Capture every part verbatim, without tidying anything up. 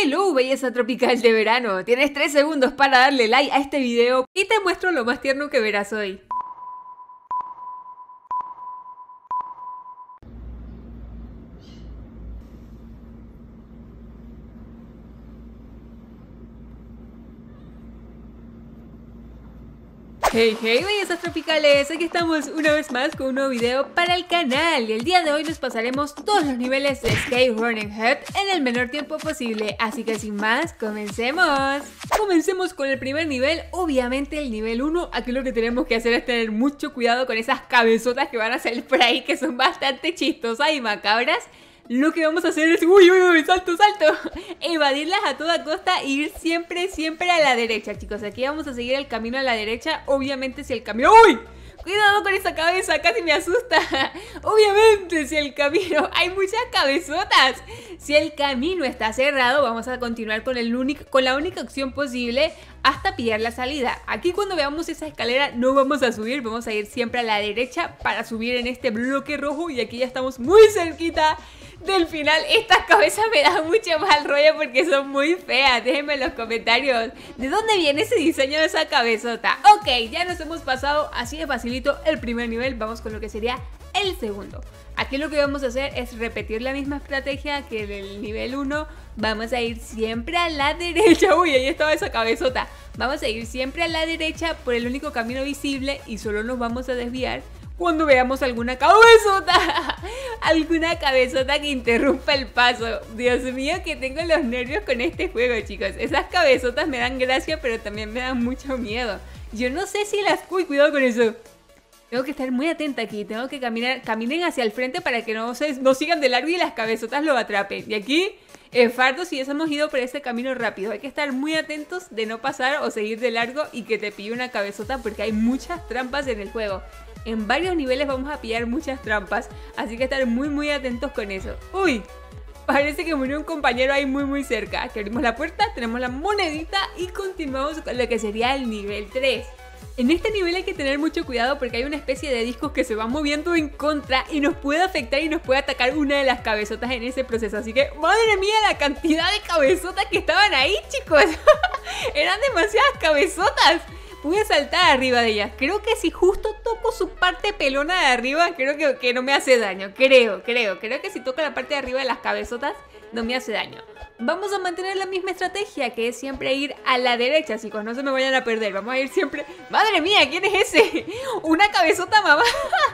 Hello, belleza tropical de verano. Tienes tres segundos para darle like a este video y te muestro lo más tierno que verás hoy. Hey, hey, bellezas tropicales, aquí estamos una vez más con un nuevo video para el canal y el día de hoy nos pasaremos todos los niveles de Skate Running Head en el menor tiempo posible, así que sin más, comencemos. Comencemos con el primer nivel, obviamente el nivel uno. Aquí lo que tenemos que hacer es tener mucho cuidado con esas cabezotas que van a salir por ahí, que son bastante chistosas y macabras. Lo que vamos a hacer es, uy, uy, uy, salto, salto, evadirlas a toda costa e ir siempre, siempre a la derecha, chicos. Aquí vamos a seguir el camino a la derecha, obviamente si el camino... ¡Uy! Cuidado con esa cabeza, casi me asusta. Obviamente si el camino... Hay muchas cabezotas. Si el camino está cerrado, vamos a continuar con, el único, con la única opción posible hasta pillar la salida. Aquí cuando veamos esa escalera no vamos a subir, vamos a ir siempre a la derecha para subir en este bloque rojo. Y aquí ya estamos muy cerquita del final. Estas cabezas me dan mucho mal rollo porque son muy feas. Déjenme en los comentarios de dónde viene ese diseño de esa cabezota. Ok, ya nos hemos pasado así de facilito el primer nivel. Vamos con lo que sería el segundo. Aquí lo que vamos a hacer es repetir la misma estrategia que en el nivel uno. Vamos a ir siempre a la derecha. Uy, ahí estaba esa cabezota. Vamos a ir siempre a la derecha por el único camino visible y solo nos vamos a desviar cuando veamos alguna cabezota, alguna cabezota que interrumpa el paso. Dios mío, que tengo los nervios con este juego, chicos. Esas cabezotas me dan gracia, pero también me dan mucho miedo. Yo no sé si las... Uy, cuidado con eso. Tengo que estar muy atenta aquí. Tengo que caminar, caminen hacia el frente para que no, se, no sigan de largo y las cabezotas lo atrapen. Y aquí, el fardo, si ya hemos ido por ese camino rápido. Hay que estar muy atentos de no pasar o seguir de largo y que te pille una cabezota porque hay muchas trampas en el juego. En varios niveles vamos a pillar muchas trampas, así que estar muy muy atentos con eso. ¡Uy! Parece que murió un compañero ahí muy muy cerca. Aquí abrimos la puerta, tenemos la monedita y continuamos con lo que sería el nivel tres. En este nivel hay que tener mucho cuidado porque hay una especie de discos que se van moviendo en contra y nos puede afectar y nos puede atacar una de las cabezotas en ese proceso. Así que, madre mía, la cantidad de cabezotas que estaban ahí, chicos. Eran demasiadas cabezotas. Pude saltar arriba de ellas. Creo que si justo toco su parte pelona de arriba, creo que, que no me hace daño. Creo, creo, creo que si toco la parte de arriba de las cabezotas, no me hace daño. Vamos a mantener la misma estrategia, que es siempre ir a la derecha, chicos. No se me vayan a perder. Vamos a ir siempre... ¡Madre mía! ¿Quién es ese? Una cabezota mamada.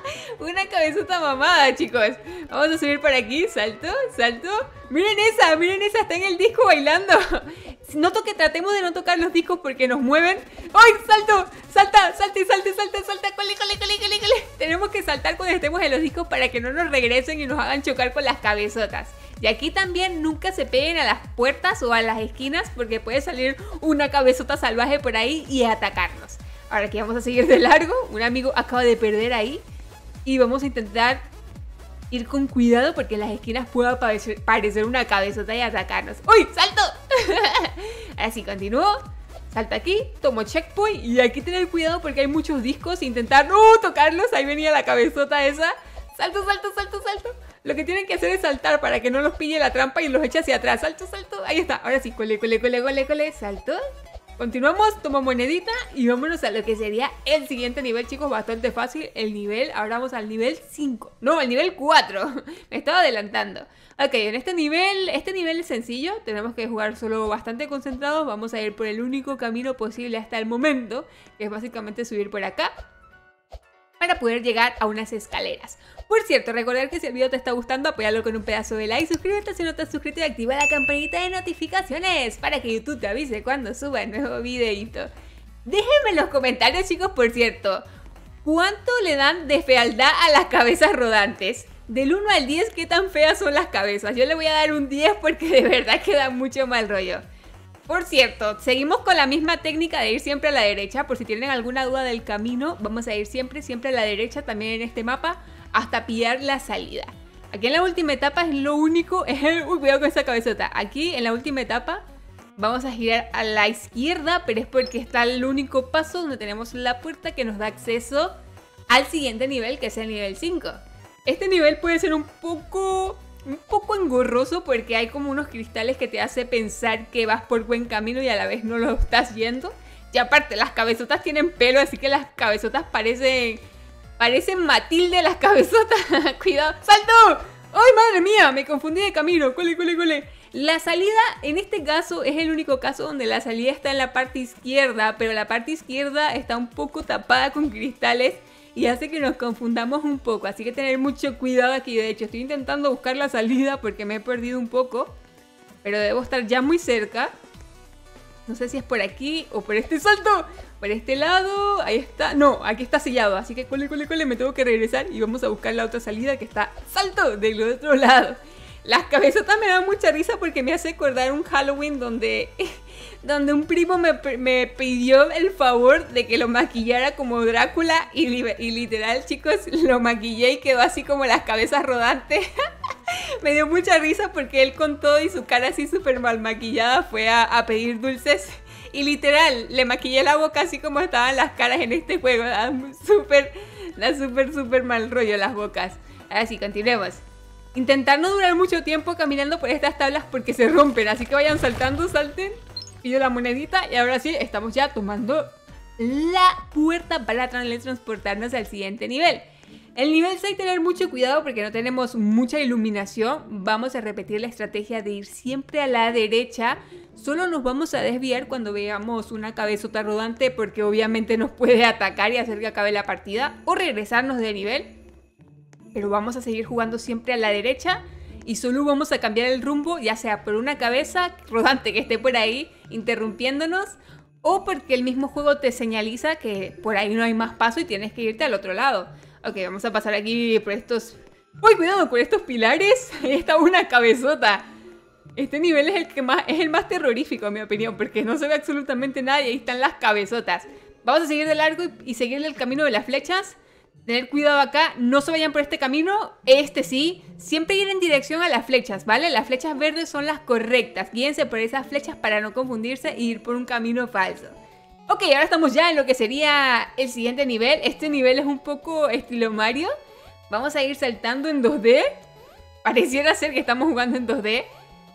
Una cabezota mamada, chicos. Vamos a subir por aquí. Salto, salto. Miren esa, miren esa. Está en el disco bailando. Noto que tratemos de no tocar los discos porque nos mueven. ¡Ay! ¡Salto! ¡Salta! ¡Salte, salte, salte, salta! ¡Cole, cole, cole, cole, cole! Tenemos que saltar cuando estemos en los discos para que no nos regresen y nos hagan chocar con las cabezotas. Y aquí también nunca se peguen a las puertas o a las esquinas porque puede salir una cabezota salvaje por ahí y atacarnos. Ahora aquí vamos a seguir de largo. Un amigo acaba de perder ahí. Y vamos a intentar ir con cuidado porque en las esquinas puede aparecer, parecer una cabezota y atacarnos. ¡Uy! ¡Salto! Ahora sí, continúo. Salto aquí, tomo checkpoint y aquí tener cuidado porque hay muchos discos. Intentar no tocarlos. Ahí venía la cabezota esa. Salto, salto, salto, salto. Lo que tienen que hacer es saltar para que no los pille la trampa y los eche hacia atrás. Salto, salto. Ahí está. Ahora sí, cole, cole, cole, cole, cole. Salto. Continuamos, tomo monedita y vámonos a lo que sería el siguiente nivel, chicos. Bastante fácil el nivel. Ahora vamos al nivel cinco. No, al nivel cuatro. Me estaba adelantando. Ok, en este nivel, este nivel es sencillo. Tenemos que jugar solo bastante concentrados. Vamos a ir por el único camino posible hasta el momento, que es básicamente subir por acá para poder llegar a unas escaleras. Por cierto, recordar que si el video te está gustando, apóyalo con un pedazo de like, suscríbete si no te has suscrito y activa la campanita de notificaciones para que YouTube te avise cuando suba el nuevo videito. Déjenme en los comentarios, chicos, por cierto, ¿cuánto le dan de fealdad a las cabezas rodantes? Del uno al diez, ¿qué tan feas son las cabezas? Yo le voy a dar un diez porque de verdad que da mucho mal rollo. Por cierto, seguimos con la misma técnica de ir siempre a la derecha. Por si tienen alguna duda del camino, vamos a ir siempre, siempre a la derecha también en este mapa hasta pillar la salida. Aquí en la última etapa es lo único, es el... Uy, cuidado con esa cabezota. Aquí en la última etapa vamos a girar a la izquierda, pero es porque está el único paso donde tenemos la puerta que nos da acceso al siguiente nivel, que es el nivel cinco. Este nivel puede ser un poco un poco engorroso porque hay como unos cristales que te hace pensar que vas por buen camino y a la vez no lo estás yendo. Y aparte, las cabezotas tienen pelo, así que las cabezotas parecen... Parecen Matilde las cabezotas. Cuidado. ¡Salto! ¡Ay, madre mía! Me confundí de camino. ¡Cole, cole, cole! La salida, en este caso, es el único caso donde la salida está en la parte izquierda, pero la parte izquierda está un poco tapada con cristales y hace que nos confundamos un poco. Así que tener mucho cuidado aquí. De hecho, estoy intentando buscar la salida porque me he perdido un poco, pero debo estar ya muy cerca. No sé si es por aquí o por este salto. Por este lado, ahí está. No, aquí está sellado, así que cole, cole, cole, me tengo que regresar y vamos a buscar la otra salida que está salto del otro lado. Las cabezotas me dan mucha risa porque me hace acordar un Halloween donde, donde un primo me, me pidió el favor de que lo maquillara como Drácula y, y literal, chicos, lo maquillé y quedó así como las cabezas rodantes. Me dio mucha risa porque él con todo y su cara así súper mal maquillada fue a, a pedir dulces. Y literal, le maquillé la boca así como estaban las caras en este juego. Da súper, da súper, súper mal rollo las bocas. Ahora sí, continuemos. Intentar no durar mucho tiempo caminando por estas tablas porque se rompen. Así que vayan saltando, salten. Pido la monedita y ahora sí, estamos ya tomando la puerta para transportarnos al siguiente nivel. El nivel seis, tener mucho cuidado porque no tenemos mucha iluminación. Vamos a repetir la estrategia de ir siempre a la derecha. Solo nos vamos a desviar cuando veamos una cabezota rodante porque obviamente nos puede atacar y hacer que acabe la partida o regresarnos de nivel. Pero vamos a seguir jugando siempre a la derecha y solo vamos a cambiar el rumbo, ya sea por una cabeza rodante que esté por ahí interrumpiéndonos o porque el mismo juego te señaliza que por ahí no hay más paso y tienes que irte al otro lado. Ok, vamos a pasar aquí por estos... ¡Uy, cuidado! Por estos pilares. Ahí está una cabezota. Este nivel es el que más es el más terrorífico, en mi opinión, porque no se ve absolutamente nada y ahí están las cabezotas. Vamos a seguir de largo y, y seguir el camino de las flechas. Tener cuidado acá, no se vayan por este camino, este sí. Siempre ir en dirección a las flechas, ¿vale? Las flechas verdes son las correctas. Guíense por esas flechas para no confundirse e ir por un camino falso. Ok, ahora estamos ya en lo que sería el siguiente nivel. Este nivel es un poco estilo Mario. Vamos a ir saltando en dos D. Pareciera ser que estamos jugando en dos D.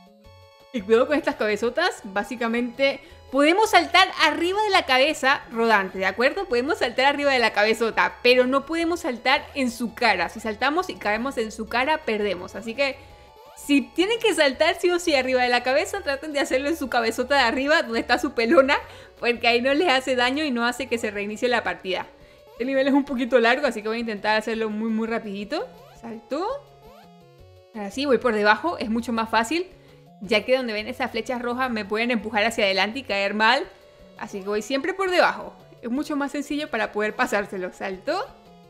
Y cuidado con estas cabezotas. Básicamente podemos saltar arriba de la cabeza rodante, ¿de acuerdo? Podemos saltar arriba de la cabezota, pero no podemos saltar en su cara. Si saltamos y caemos en su cara, perdemos. Así que si tienen que saltar sí o sí arriba de la cabeza, traten de hacerlo en su cabezota de arriba, donde está su pelona, porque ahí no les hace daño y no hace que se reinicie la partida. Este nivel es un poquito largo, así que voy a intentar hacerlo muy muy rapidito. Salto. Ahora sí, voy por debajo, es mucho más fácil, ya que donde ven esas flechas rojas me pueden empujar hacia adelante y caer mal. Así que voy siempre por debajo. Es mucho más sencillo para poder pasárselo. Salto.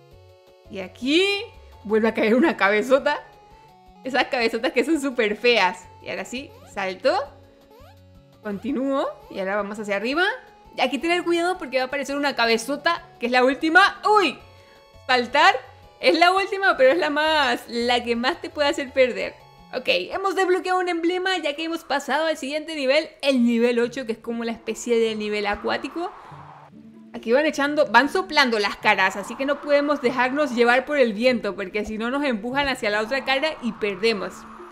Y aquí vuelve a caer una cabezota. Esas cabezotas que son súper feas. Y ahora sí, salto. Continúo. Y ahora vamos hacia arriba. Y aquí tener cuidado porque va a aparecer una cabezota, que es la última. ¡Uy! Saltar es la última, pero es la más... la que más te puede hacer perder. Ok, hemos desbloqueado un emblema ya que hemos pasado al siguiente nivel, el nivel ocho, que es como la especie de nivel acuático. Aquí van echando, van soplando las caras, así que no podemos dejarnos llevar por el viento, porque si no nos empujan hacia la otra cara y perdemos.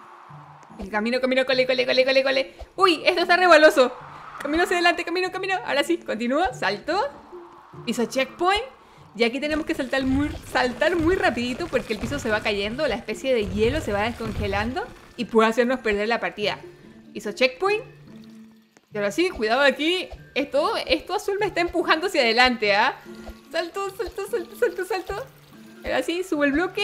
El camino, camino, cole, cole, cole, cole, cole. Uy, esto está rebaloso. Camino hacia adelante, camino, camino. Ahora sí, continúo, salto. Piso checkpoint. Y aquí tenemos que saltar muy, saltar muy rapidito porque el piso se va cayendo, la especie de hielo se va descongelando y puede hacernos perder la partida. Hizo checkpoint. Y ahora sí, cuidado aquí. Esto, esto azul me está empujando hacia adelante, ¿ah? ¿eh? Salto, salto, salto, salto, salto. Ahora sí, subo el bloque.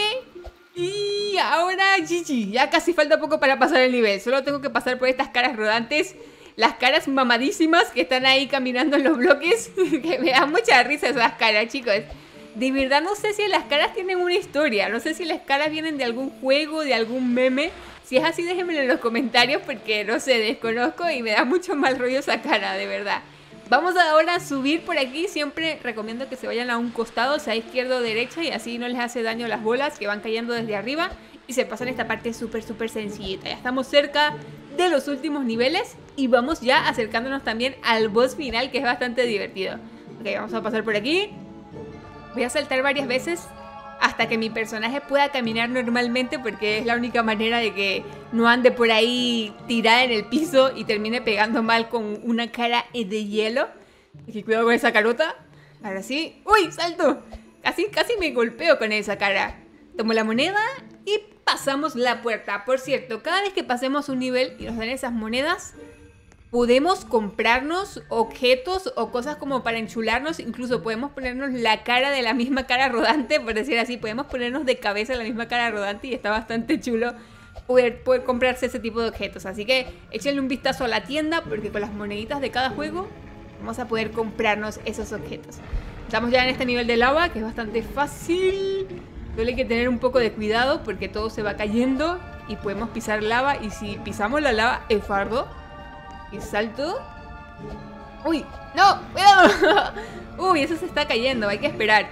Y ahora G G. Ya casi falta poco para pasar el nivel. Solo tengo que pasar por estas caras rodantes. Las caras mamadísimas que están ahí caminando en los bloques. Que me dan mucha risa esas caras, chicos. De verdad no sé si las caras tienen una historia. No sé si las caras vienen de algún juego, de algún meme. Si es así, déjenmelo en los comentarios porque no sé, desconozco y me da mucho mal rollo esa cara, de verdad. Vamos ahora a subir por aquí. Siempre recomiendo que se vayan a un costado, sea izquierda o derecha, y así no les hace daño las bolas que van cayendo desde arriba. Y se pasan esta parte súper, súper sencillita. Ya estamos cerca de los últimos niveles y vamos ya acercándonos también al boss final, que es bastante divertido. Ok, vamos a pasar por aquí. Voy a saltar varias veces hasta que mi personaje pueda caminar normalmente, porque es la única manera de que no ande por ahí tirada en el piso y termine pegando mal con una cara de hielo. Así que cuidado con esa carota. Ahora sí. ¡Uy! ¡Salto! Casi, casi me golpeo con esa cara. Tomo la moneda y pasamos la puerta. Por cierto, cada vez que pasemos un nivel y nos dan esas monedas, podemos comprarnos objetos o cosas como para enchularnos. Incluso podemos ponernos la cara de la misma cara rodante, por decir así. Podemos ponernos de cabeza la misma cara rodante y está bastante chulo poder, poder comprarse ese tipo de objetos. Así que échenle un vistazo a la tienda, porque con las moneditas de cada juego vamos a poder comprarnos esos objetos. Estamos ya en este nivel de lava, que es bastante fácil. Solo hay que tener un poco de cuidado porque todo se va cayendo y podemos pisar lava. Y si pisamos la lava es fardo. Y salto. ¡Uy! ¡No! ¡Cuidado! ¡Uy! Eso se está cayendo. Hay que esperar.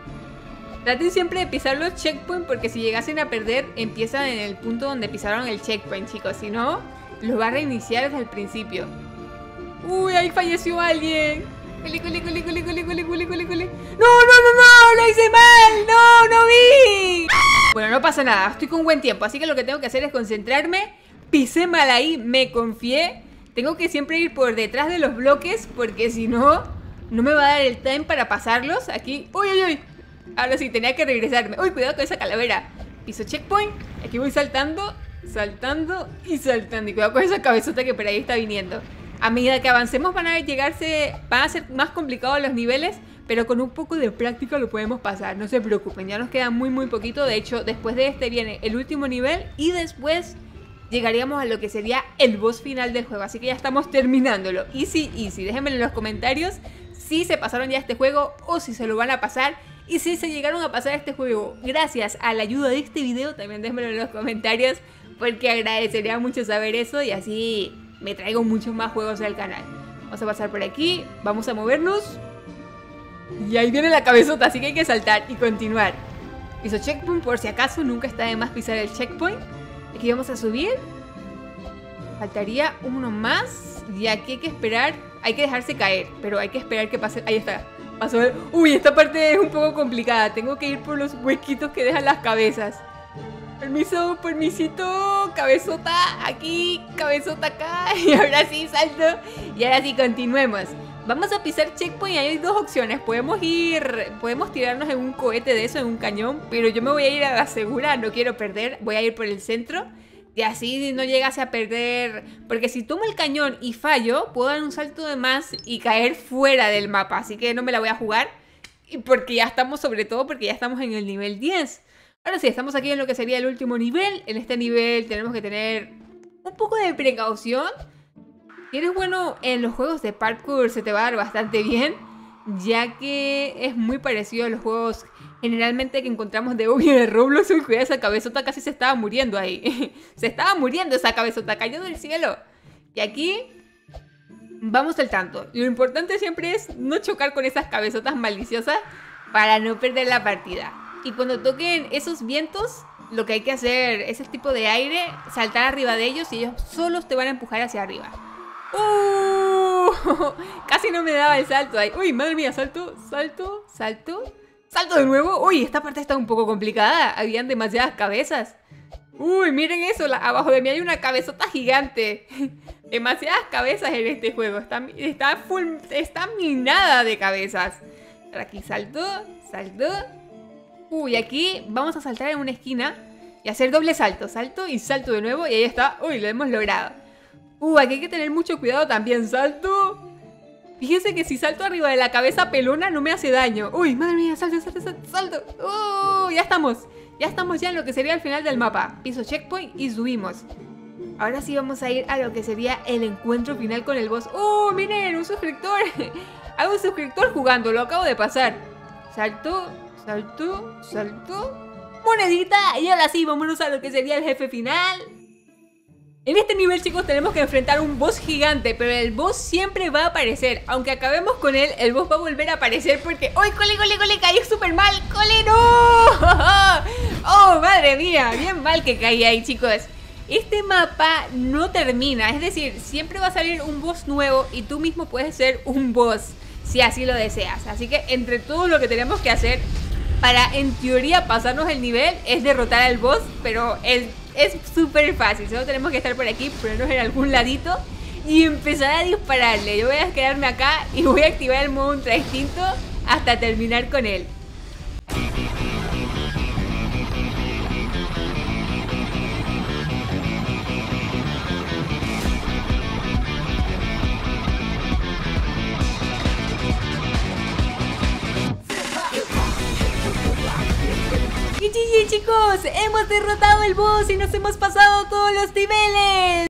Traten siempre de pisar los checkpoints, porque si llegasen a perder, empiezan en el punto donde pisaron el checkpoint, chicos. Si no, los va a reiniciar desde el principio. ¡Uy! Ahí falleció alguien. ¡Culi, culi, culi, culi, culi, culi, culi, culi, culi! ¡No, no, no, no! ¡Lo hice mal! ¡No, no vi! Bueno, no pasa nada. Estoy con buen tiempo. Así que lo que tengo que hacer es concentrarme. Pisé mal ahí. Me confié. Tengo que siempre ir por detrás de los bloques, porque si no, no me va a dar el time para pasarlos. Aquí, uy, uy, uy. Ahora sí, tenía que regresarme. Uy, cuidado con esa calavera. Piso checkpoint. Aquí voy saltando, saltando y saltando. Y cuidado con esa cabezota que por ahí está viniendo. A medida que avancemos van a llegarse, van a ser más complicados los niveles, pero con un poco de práctica lo podemos pasar. No se preocupen, ya nos queda muy muy poquito. De hecho, después de este viene el último nivel y después llegaríamos a lo que sería el boss final del juego. Así que ya estamos terminándolo. Easy, easy. Déjenme en los comentarios si se pasaron ya este juego o si se lo van a pasar. Y si se llegaron a pasar este juego gracias a la ayuda de este video, también déjenmelo en los comentarios, porque agradecería mucho saber eso y así me traigo muchos más juegos al canal. Vamos a pasar por aquí, vamos a movernos. Y ahí viene la cabezota, así que hay que saltar y continuar. Piso checkpoint, por si acaso, nunca está de más pisar el checkpoint. Aquí vamos a subir. Faltaría uno más. Y aquí hay que esperar. Hay que dejarse caer, pero hay que esperar que pase. Ahí está. Pasó el... Uy, esta parte es un poco complicada. Tengo que ir por los huequitos que dejan las cabezas. Permiso, permisito. Cabezota aquí, cabezota acá. Y ahora sí, salto. Y ahora sí, continuemos. Vamos a pisar checkpoint y hay dos opciones. Podemos ir, podemos tirarnos en un cohete de eso, en un cañón. Pero yo me voy a ir a la segura, no quiero perder. Voy a ir por el centro. Y así no llegase a perder. Porque si tomo el cañón y fallo, puedo dar un salto de más y caer fuera del mapa. Así que no me la voy a jugar. Y porque ya estamos, sobre todo porque ya estamos en el nivel diez. Ahora sí, estamos aquí en lo que sería el último nivel. En este nivel tenemos que tener un poco de precaución. Si eres bueno en los juegos de parkour, se te va a dar bastante bien, ya que es muy parecido a los juegos generalmente que encontramos de Ubi de Roblox. Uy, cuidado, esa cabezota casi se estaba muriendo ahí. Se estaba muriendo esa cabezota, cayó del cielo. Y aquí vamos saltando. Lo importante siempre es no chocar con esas cabezotas maliciosas para no perder la partida. Y cuando toquen esos vientos, lo que hay que hacer, ese tipo de aire, saltar arriba de ellos y ellos solos te van a empujar hacia arriba. ¡Uh! Casi no me daba el salto ahí. Uy, madre mía, salto, salto, salto, salto de nuevo. Uy, esta parte está un poco complicada. Habían demasiadas cabezas. Uy, miren eso, la, abajo de mí hay una cabezota gigante. Demasiadas cabezas en este juego. Está, está, full, está minada de cabezas. Ahora aquí salto, salto. Uy, aquí vamos a saltar en una esquina y hacer doble salto. Salto y salto de nuevo y ahí está. Uy, lo hemos logrado. Uh, aquí hay que tener mucho cuidado también. Salto. Fíjense que si salto arriba de la cabeza pelona no me hace daño. Uy, madre mía, salto, salto, salto, salto. Uh, ya estamos. Ya estamos ya en lo que sería el final del mapa. Piso checkpoint y subimos. Ahora sí vamos a ir a lo que sería el encuentro final con el boss. ¡Uh, miren! Un suscriptor. Hay un suscriptor jugando, lo acabo de pasar. Salto, salto, salto. Monedita. Y ahora sí, vámonos a lo que sería el jefe final. En este nivel, chicos, tenemos que enfrentar un boss gigante, pero el boss siempre va a aparecer. Aunque acabemos con él, el boss va a volver a aparecer porque... ¡Uy, cole, cole, cole! Caí súper mal. ¡Cole, no! ¡Oh, madre mía! Bien mal que caí ahí, chicos. Este mapa no termina. Es decir, siempre va a salir un boss nuevo y tú mismo puedes ser un boss, si así lo deseas. Así que entre todo lo que tenemos que hacer... para, en teoría, pasarnos el nivel es derrotar al boss, pero es es súper fácil. Solo tenemos que estar por aquí, ponernos en algún ladito y empezar a dispararle. Yo voy a quedarme acá y voy a activar el modo ultra instinto hasta terminar con él. Y G G, chicos, hemos derrotado el boss y nos hemos pasado todos los niveles.